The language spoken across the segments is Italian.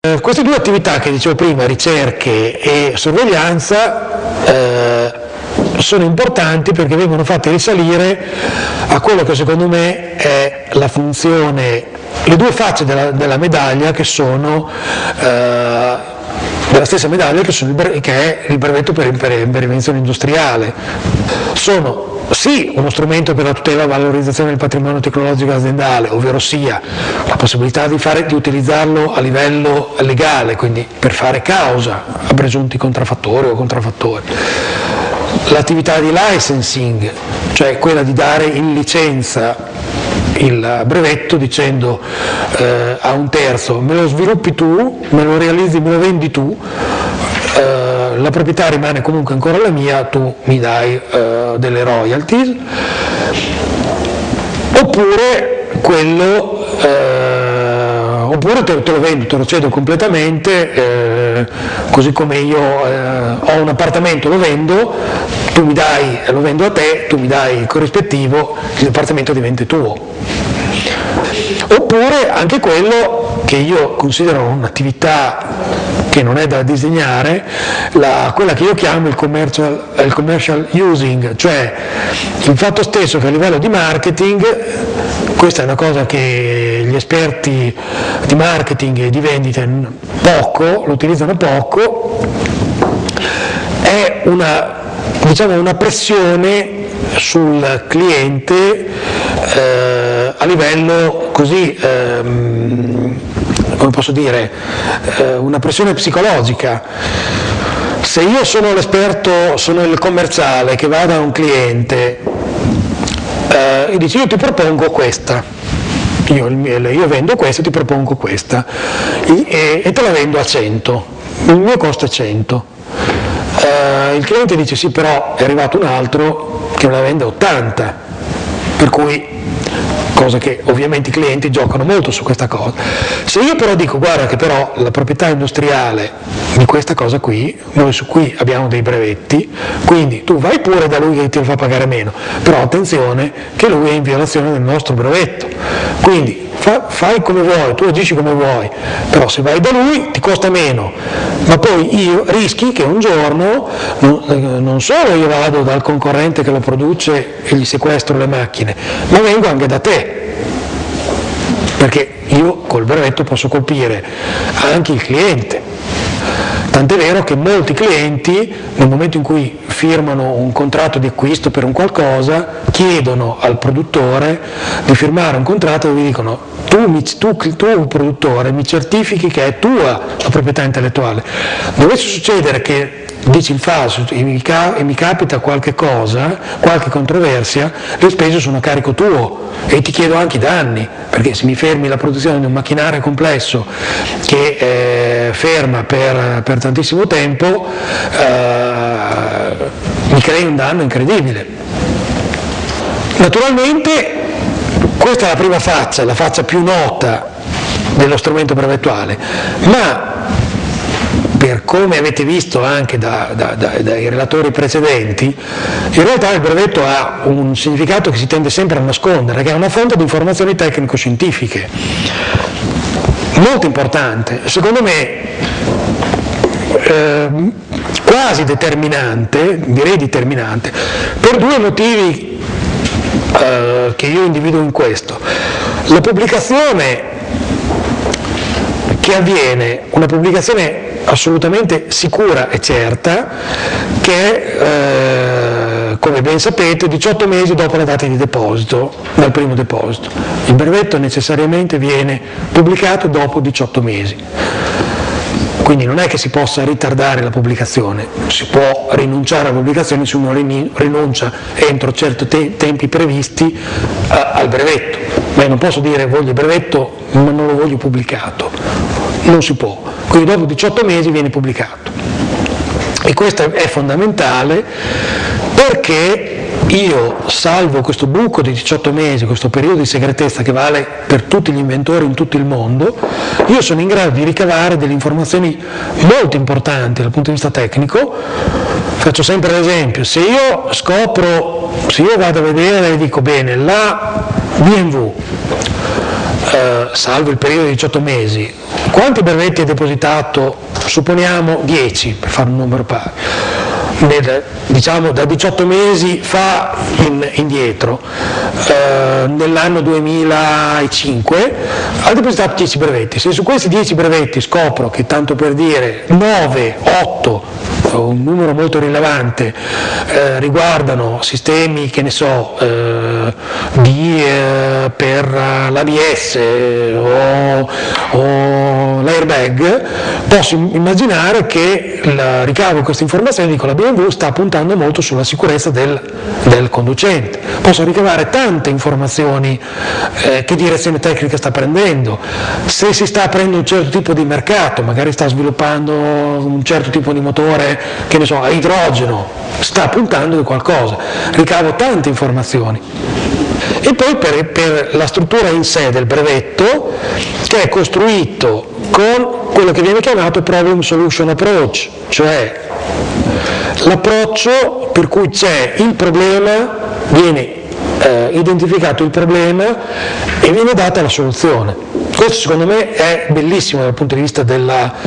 Queste due attività che dicevo prima, ricerche e sorveglianza, sono importanti perché vengono fatte risalire a quello che secondo me è la funzione, le due facce della medaglia che sono della stessa medaglia che è il brevetto per invenzione industriale. Sono sì uno strumento per la tutela e valorizzazione del patrimonio tecnologico aziendale, ovvero sia la possibilità di utilizzarlo a livello legale, quindi per fare causa a presunti contraffattori o contraffattori. L'attività di licensing, cioè quella di dare in licenza il brevetto dicendo a un terzo me lo sviluppi tu, me lo realizzi, me lo vendi tu, la proprietà rimane comunque ancora la mia, tu mi dai delle royalties, oppure quello oppure te lo vendo, te lo cedo completamente, così come io ho un appartamento, lo vendo, lo vendo a te, tu mi dai il corrispettivo, l'appartamento diventa tuo. Oppure anche quello che io considero un'attività che non è da disegnare, quella che io chiamo il commercial using, cioè il fatto stesso che a livello di marketing, questa è una cosa che gli esperti di marketing e di vendita lo utilizzano poco, è una pressione sul cliente a livello così, come posso dire, una pressione psicologica. Se io sono l'esperto, sono il commerciale che va da un cliente e dice io ti propongo questa, io vendo questa e ti propongo questa e te la vendo a 100, il mio costo è 100. Il cliente dice sì, però è arrivato un altro che me la vende a 80, per cui, cosa che ovviamente i clienti giocano molto su questa cosa. Se io però dico guarda che però la proprietà industriale di questa cosa qui, noi su cui abbiamo dei brevetti, quindi tu vai pure da lui che ti lo fa pagare meno, però attenzione che lui è in violazione del nostro brevetto, quindi fai come vuoi, tu agisci come vuoi, però se vai da lui ti costa meno, ma poi rischi che un giorno non solo io vado dal concorrente che lo produce e gli sequestro le macchine, ma vengo anche da te, perché io col brevetto posso colpire anche il cliente. Tant'è vero che molti clienti, nel momento in cui firmano un contratto di acquisto per un qualcosa, chiedono al produttore di firmare un contratto dove dicono tu produttore mi certifichi che è tua la proprietà intellettuale. Dovesse succedere che dici il falso e mi capita qualche cosa, qualche controversia, le spese sono a carico tuo e ti chiedo anche i danni, perché se mi fermi la produzione di un macchinario complesso che ferma per tantissimo tempo, mi crei un danno incredibile. Naturalmente questa è la prima faccia, la faccia più nota dello strumento brevettuale, ma per come avete visto anche dai relatori precedenti, in realtà il brevetto ha un significato che si tende sempre a nascondere, che è una fonte di informazioni tecnico-scientifiche, molto importante, secondo me quasi determinante, direi determinante, per due motivi che io individuo in questo. La pubblicazione che avviene, una pubblicazione assolutamente sicura e certa, che è, come ben sapete, 18 mesi dopo la data di deposito, dal primo deposito. Il brevetto necessariamente viene pubblicato dopo 18 mesi. Quindi non è che si possa ritardare la pubblicazione, si può rinunciare alla pubblicazione se uno rinuncia entro certi tempi previsti al brevetto, ma io non posso dire voglio il brevetto ma non lo voglio pubblicato, non si può, quindi dopo 18 mesi viene pubblicato. E questo è fondamentale perché io salvo questo buco di 18 mesi, questo periodo di segretezza che vale per tutti gli inventori in tutto il mondo, io sono in grado di ricavare delle informazioni molto importanti dal punto di vista tecnico. Faccio sempre l'esempio, se io vado a vedere e dico bene, la BMW, salvo il periodo di 18 mesi, quanti brevetti hai depositato? Supponiamo 10, per fare un numero pari. Diciamo da 18 mesi fa indietro, nell'anno 2005 ha depositato 10 brevetti. Se su questi 10 brevetti scopro che, tanto per dire, 9, 8, un numero molto rilevante, riguardano sistemi, che ne so, per l'ABS o l'airbag, posso immaginare che il ricavo di queste informazioni, dico, la BMW sta puntando molto sulla sicurezza del conducente. Posso ricavare tante informazioni, che direzione tecnica sta prendendo, se si sta aprendo un certo tipo di mercato, magari sta sviluppando un certo tipo di motore, che ne so, a idrogeno, sta puntando di qualcosa, ricavo tante informazioni. E poi per la struttura in sé del brevetto, che è costruito con quello che viene chiamato Problem Solution Approach, cioè l'approccio per cui c'è il problema, viene identificato il problema e viene data la soluzione. Questo secondo me è bellissimo dal punto di vista di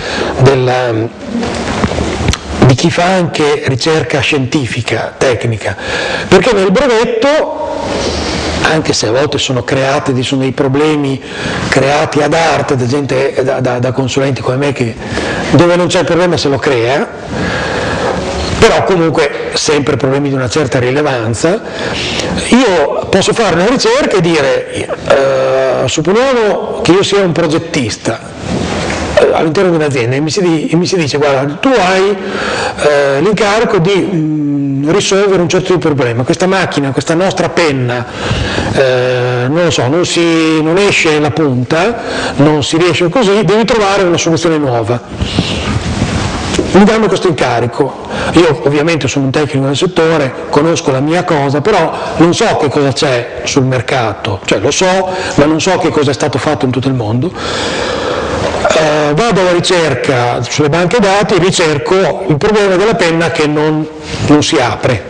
chi fa anche ricerca scientifica, tecnica, perché nel brevetto, anche se a volte sono dei problemi creati ad arte da gente, da consulenti come me, che dove non c'è il problema se lo crea, però comunque sempre problemi di una certa rilevanza, io posso fare una ricerca e dire, supponiamo che io sia un progettista all'interno di un'azienda e mi si dice, guarda, tu hai l'incarico di risolvere un certo tipo di problema, questa macchina, questa nostra penna, non lo so, non esce la punta, non si riesce così, devi trovare una soluzione nuova. Mi danno questo incarico, io ovviamente sono un tecnico del settore, conosco la mia cosa, però non so che cosa c'è sul mercato, cioè lo so, ma non so che cosa è stato fatto in tutto il mondo. Vado alla ricerca sulle banche dati, ricerco il problema della penna che non si apre.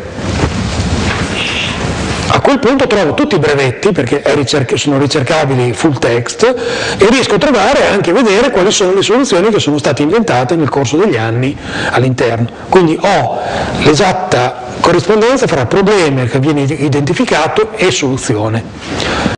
A quel punto trovo tutti i brevetti, perché sono ricercabili full text, e riesco a trovare, anche a vedere quali sono le soluzioni che sono state inventate nel corso degli anni all'interno. Quindi ho l'esatta corrispondenza fra problema che viene identificato e soluzione.